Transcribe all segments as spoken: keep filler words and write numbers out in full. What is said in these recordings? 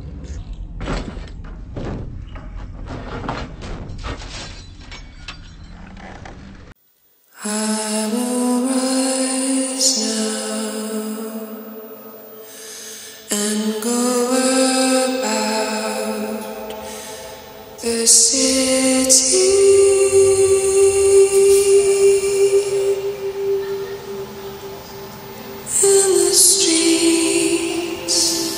I will rise now and go about the city, in the streets,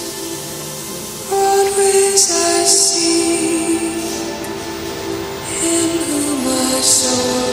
broad ways I see him whom I saw.